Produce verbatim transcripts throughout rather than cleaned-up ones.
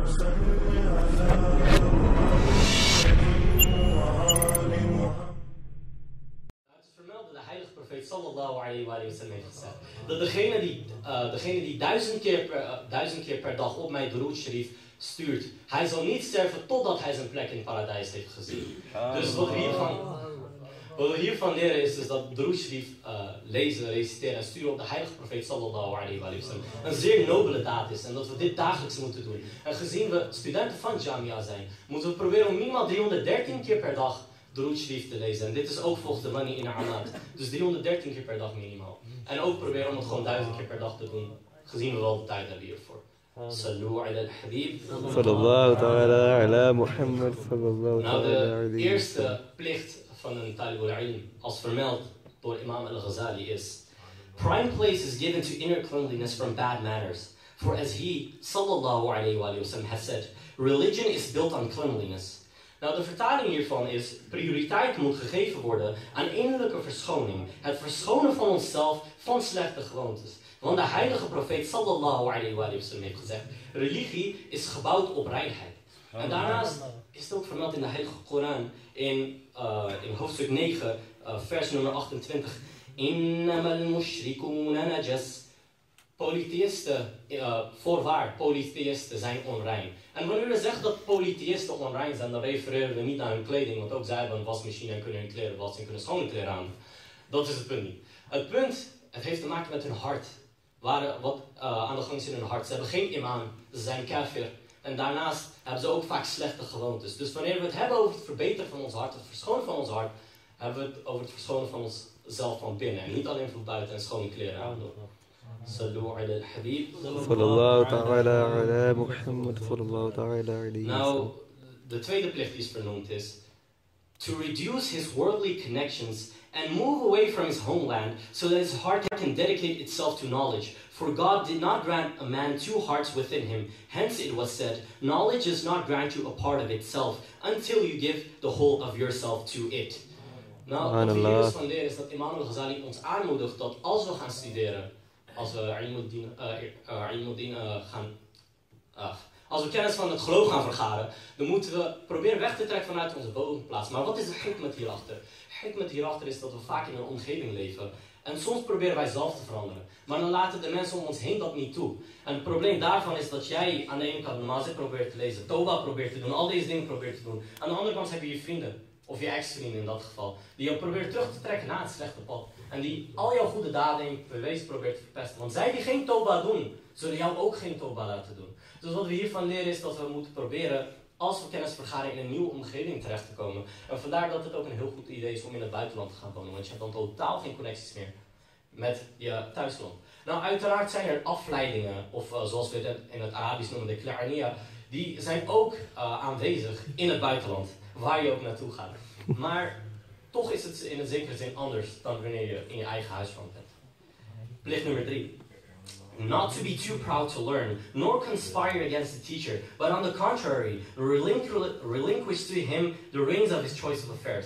Sallallahu alayhi wa sallam heeft gezegd dat degene die, uh, degene die duizend, keer per, uh, duizend keer per dag op mij Durood Sharif stuurt, hij zal niet sterven totdat hij zijn plek in het paradijs heeft gezien. Dus wat we hiervan, wat we hiervan leren is dus dat Durood Sharif uh, lezen, reciteren en sturen op de heilige profeet Sallallahu alayhi wa sallam een zeer nobele daad is en dat we dit dagelijks moeten doen. En gezien we studenten van Jamia zijn, moeten we proberen om minimaal driehonderddertien keer per dag Durood Sharif te lezen. En dit is ook volgens de money in Ahmad. Dus driehonderddertien keer per dag minimaal. En ook proberen om het gewoon duizend keer per dag te doen. Gezien we wel de tijd hebben hiervoor. Sallu ala al-habib. Sallallahu ta'ala ala Muhammad sallallahu Nou, ta'ala de eerste plicht van een talib al-ilm, als vermeld door imam al-Ghazali, is: prime place is given to inner cleanliness from bad manners. For as he, sallallahu alayhi wa sallam, has said, religion is built on cleanliness. Nou, de vertaling hiervan is: prioriteit moet gegeven worden aan innerlijke verschoning. Het verschonen van onszelf van slechte gewoontes. Want de heilige profeet sallallahu alayhi wa sallam heeft gezegd: religie is gebouwd op reinheid. En daarnaast is het ook vermeld in de heilige Koran in, uh, in hoofdstuk negen, uh, vers nummer achtentwintig. Innamal mushrikuna najas. Polytheïsten, uh, voorwaar, polytheïsten zijn onrein. En wanneer we zeggen dat polytheïsten onrein zijn, dan refereren we niet naar hun kleding, want ook zij hebben een wasmachine en kunnen hun kleren wassen en kunnen schone kleren aan. Dat is het punt niet. Het punt, het heeft te maken met hun hart. Waar, wat uh, aan de gang is in hun hart. Ze hebben geen iman, ze zijn kafir. En daarnaast hebben ze ook vaak slechte gewoontes. Dus wanneer we het hebben over het verbeteren van ons hart, het verschonen van ons hart, hebben we het over het verschonen van onszelf van binnen. En niet alleen van buiten en schone kleren aan. Sallu ala al-habib. Sallallahu ta'ala ala Muhammad sallallahu ta'ala alayhi wa sallam. Nou, de tweede plicht die is vernoemd is: to reduce his worldly connections and move away from his homeland so that his heart can dedicate itself to knowledge. For God did not grant a man two hearts within him. Hence it was said, knowledge does not grant you a part of itself until you give the whole of yourself to it. Nou, wat we hier dus van leren is dat Imam al-Ghazali ons aanmoedigt dat als we gaan studeren, als we ilmuddin, uh, uh, ilmuddin, uh, gaan, uh, als we kennis van het geloof gaan vergaren, dan moeten we proberen weg te trekken vanuit onze woonplaats. Maar wat is de hikmet hierachter? De hikmet hierachter is dat we vaak in een omgeving leven. En soms proberen wij zelf te veranderen. Maar dan laten de mensen om ons heen dat niet toe. En het probleem daarvan is dat jij aan de ene kant namaz probeert te lezen, Toba probeert te doen, al deze dingen probeert te doen. Aan de andere kant heb je je vrienden, of je ex-vrienden in dat geval, die jou proberen terug te trekken naar het slechte pad. En die al jouw goede daden in bewezen probeert te verpesten. Want zij die geen Toba doen, zullen jou ook geen Toba laten doen. Dus wat we hiervan leren is dat we moeten proberen, als we kennis vergaren, in een nieuwe omgeving terecht te komen. En vandaar dat het ook een heel goed idee is om in het buitenland te gaan wonen. Want je hebt dan totaal geen connecties meer met je thuisland. Nou, uiteraard zijn er afleidingen, of uh, zoals we het in het Arabisch noemen, de kla'aniya, die zijn ook uh, aanwezig in het buitenland, waar je ook naartoe gaat. Maar toch is het in een zekere zin anders dan wanneer je in je eigen huisland bent. Plicht nummer drie. Not to be too proud to learn, nor conspire against the teacher, but on the contrary, relinqu relinquish to him the reins of his choice of affairs.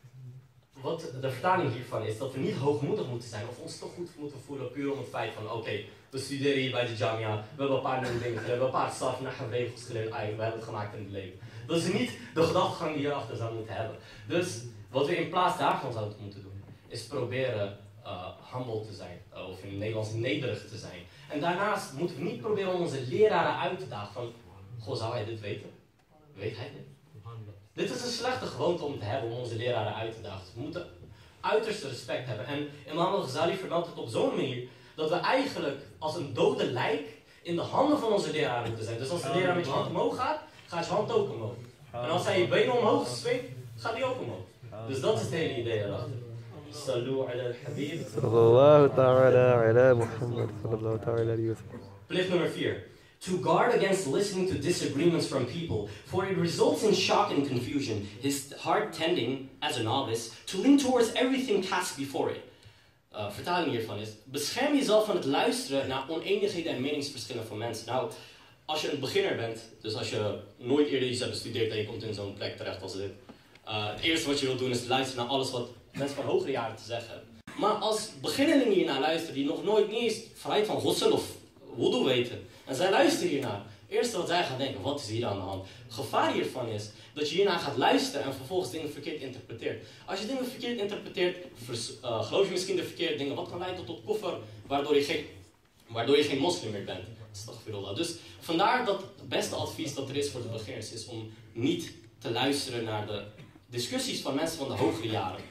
Wat de vertaling hiervan is, dat we niet hoogmoedig moeten zijn of ons toch goed moeten voelen puur om het feit van oké, okay, we studeren hier bij de Jamia, we hebben een paar nieuwe dingen geleerd, we hebben een paar staf naar regels geleerd, we hebben het gemaakt in het leven. Dat is niet de gedachtegang die je erachter zou moeten hebben. Dus wat we in plaats daarvan zouden moeten doen, is proberen uh, humble te zijn, uh, of in het Nederlands nederig te zijn. En daarnaast moeten we niet proberen om onze leraren uit te dagen van, goh, zou hij dit weten? Weet hij dit? Dit is een slechte gewoonte om te hebben, om onze leraren uit te dagen. We moeten uiterste respect hebben. En Imam al-Ghazali vermeldt het op zo'n manier dat we eigenlijk als een dode lijk in de handen van onze leraren moeten zijn. Dus als de leraar met je hand omhoog gaat, gaat je hand ook omhoog. En als hij je benen omhoog zweept, gaat hij ook omhoog. Dus dat is het hele idee erachter. Sallu ala al-habib. Sallallahu ta'ala ala Muhammad sallallahu ta'ala alayhi wa sallam. Plicht nummer vier. To guard against listening to disagreements from people, for it results in shock and confusion, his heart tending, as a novice, to lean towards everything cast before it. Uh, vertaling hiervan is, bescherm jezelf van het luisteren naar oneenigheden en meningsverschillen van mensen. Nou, als je een beginner bent, dus als je nooit eerder iets hebt bestudeerd en je komt in zo'n plek terecht als dit, uh, het eerste wat je wilt doen is luisteren naar alles wat mensen van hogere jaren te zeggen hebben. Maar als beginneling hier naar luisteren die nog nooit niet eens vrijheid van ghusl of wudu weten, en zij luisteren hiernaar, eerste wat zij gaan denken, wat is hier aan de hand? Het gevaar hiervan is dat je hierna gaat luisteren en vervolgens dingen verkeerd interpreteert. Als je dingen verkeerd interpreteert, vers, uh, geloof je misschien de verkeerde dingen, wat kan leiden tot koffer, waardoor je geen, waardoor je geen moslim meer bent. Astaghfirullah. Dus vandaar dat het beste advies dat er is voor de beginners is om niet te luisteren naar de discussies van mensen van de hogere jaren.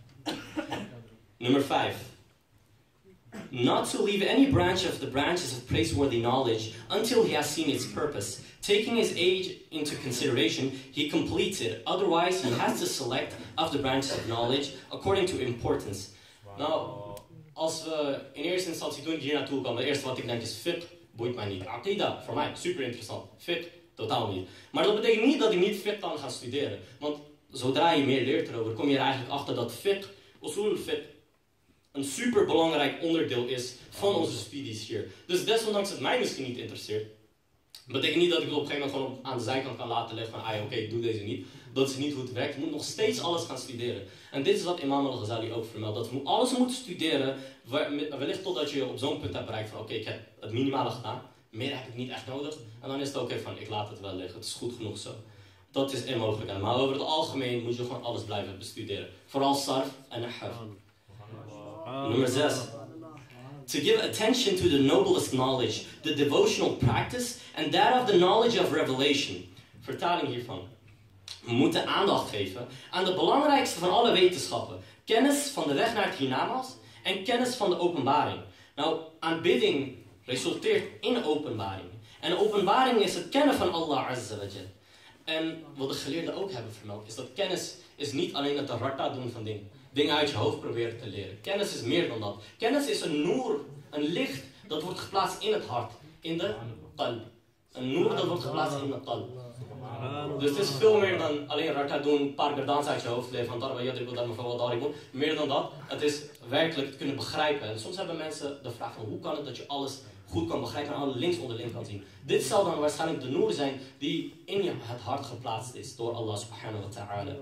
Nummer vijf. Not to leave any branch of the branches of praiseworthy knowledge until he has seen its purpose. Taking his age into consideration, he completes it. Otherwise, he has to select of the branches of knowledge according to importance. Nou, als we in eerste instantie toen ik hier naartoe kwam, het eerste wat ik denk is fiqh, boeit mij niet. Aqida, voor mij, super interessant. Fiqh, totaal niet. Maar dat betekent niet dat ik niet fiqh kan gaan studeren. Want zodra je meer leert erover, kom je er eigenlijk achter dat fiqh, usul fiqh, een superbelangrijk onderdeel is van onze studies hier. Dus desondanks het mij misschien niet interesseert, betekent niet dat ik het op een gegeven moment gewoon aan de zijkant kan laten leggen van, ah oké, okay, ik doe deze niet. Dat is niet hoe het werkt. Je moet nog steeds alles gaan studeren. En dit is wat Imam al-Ghazali ook vermeldt. Dat we alles moeten studeren, wellicht totdat je op zo'n punt hebt bereikt van, oké, okay, ik heb het minimale gedaan. Meer heb ik niet echt nodig. En dan is het oké okay van, ik laat het wel liggen. Het is goed genoeg zo. Dat is onmogelijk. Maar over het algemeen moet je gewoon alles blijven bestuderen. Vooral sarf en nahaf. Nummer zes. To give attention to the noblest knowledge, the devotional practice, and that of the knowledge of revelation. Vertaling hiervan. We moeten aandacht geven aan de belangrijkste van alle wetenschappen. Kennis van de weg naar het hiernamaals en kennis van de openbaring. Nou, aanbidding resulteert in openbaring. En openbaring is het kennen van Allah Azza wa Jal. En wat de geleerden ook hebben vermeld, is dat kennis is niet alleen het rata doen van dingen. Dingen uit je hoofd proberen te leren. Kennis is meer dan dat. Kennis is een noor, een licht dat wordt geplaatst in het hart, in de qalb. Een noor dat wordt geplaatst in de qalb. Dus het is veel meer dan alleen raka doen, een paar gerdans uit je hoofd leren, van darba yadribu darba fa wadaribu. Meer dan dat, het is werkelijk te kunnen begrijpen. En soms hebben mensen de vraag van hoe kan het dat je alles goed kan begrijpen en alle links onderling kan zien. Dit zal dan waarschijnlijk de noor zijn die in je het hart geplaatst is door Allah subhanahu wa ta'ala.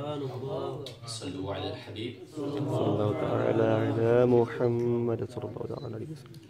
Sallu ala al-habib. Sallallahu ta'ala ala Muhammad sallallahu ta'ala alayhi wa sallam.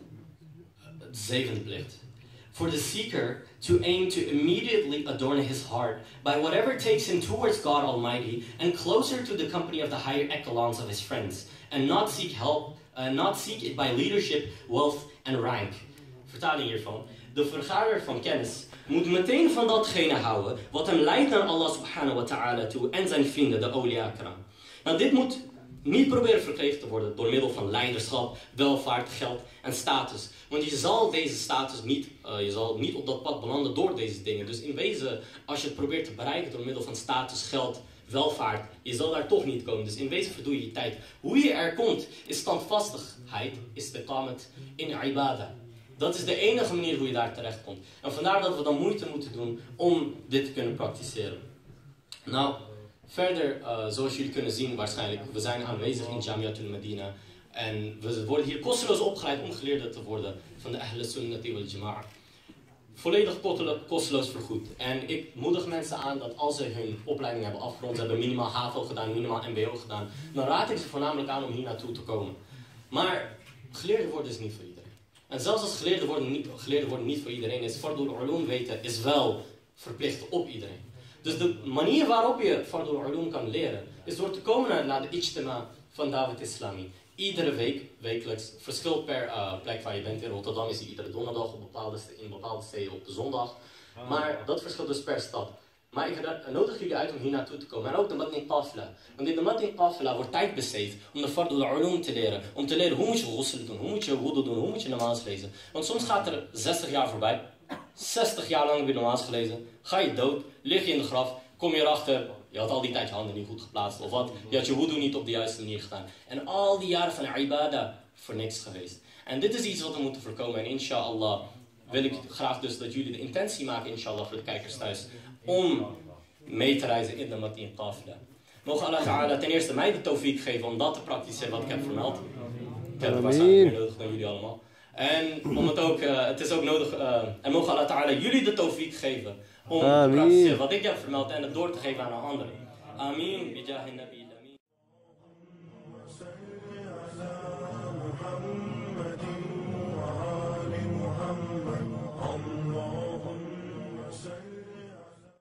Het zevende plicht. For the seeker to aim to immediately adorn his heart by whatever takes him towards God Almighty and closer to the company of the higher echelons of his friends, and not seek help, uh, not seek it by leadership, wealth and rank. Vertaling hiervan. De vergaarder van kennis moet meteen van datgene houden wat hem leidt naar Allah subhanahu wa ta'ala toe en zijn vrienden, de awliya kiram. Nou, dit moet niet proberen verkregen te worden door middel van leiderschap, welvaart, geld en status. Want je zal deze status niet, uh, je zal niet op dat pad belanden door deze dingen. Dus in wezen, als je het probeert te bereiken door middel van status, geld, welvaart, je zal daar toch niet komen. Dus in wezen verdoe je je tijd. Hoe je er komt, is standvastigheid, is de qamet in ibadah. Dat is de enige manier hoe je daar terecht komt. En vandaar dat we dan moeite moeten doen om dit te kunnen praktiseren. Nou, verder, uh, zoals jullie kunnen zien waarschijnlijk, we zijn aanwezig in Jamiatul Medina. En we worden hier kosteloos opgeleid om geleerden te worden van de Ahl Sunnati wal Jama'a. Volledig kosteloos vergoed. En ik moedig mensen aan dat als ze hun opleiding hebben afgerond, ze hebben minimaal HAVO gedaan, minimaal M B O gedaan, dan raad ik ze voornamelijk aan om hier naartoe te komen. Maar geleerden worden is niet voor iedereen. En zelfs als geleerden worden niet, geleerden worden niet voor iedereen is, Fardul Ulum weten is wel verplicht op iedereen. Dus de manier waarop je Fardul Ulum kan leren, is door te komen naar de Ijtima van Dawat Islami. Iedere week, wekelijks, verschilt per uh, plek waar je bent. In Rotterdam is die iedere donderdag, op bepaalde, in bepaalde steden op de zondag. Maar dat verschilt dus per stad. Maar ik nodig jullie uit om hier naartoe te komen. En ook de Matni Qafla. Want in de Matni Qafla wordt tijd besteed om de Fardul Ulum te leren. Om te leren hoe moet je ghusl doen, hoe moet je wudu doen, hoe moet je namaz lezen. Want soms gaat er zestig jaar voorbij. zestig jaar lang heb je namaz gelezen. Ga je dood, lig je in de graf, kom je erachter. Je had al die tijd je handen niet goed geplaatst of wat. Je had je wudu niet op de juiste manier gedaan. En al die jaren van ibadah voor niks geweest. En dit is iets wat we moeten voorkomen. En inshallah wil ik graag dus dat jullie de intentie maken, inshallah, voor de kijkers thuis, om mee te reizen in de Matni Qafla. Mogen Allah Ta'ala ten eerste mij de tawfiq geven om dat te praktiseren wat ik heb vermeld. Ik heb het waarschijnlijk meer nodig dan jullie allemaal. En om het ook, uh, het is ook nodig, uh, en mogen Allah Ta'ala jullie de tawfiq geven om te praktiseren wat ik heb vermeld en het door te geven aan een ander. Amin. Bijah nabi.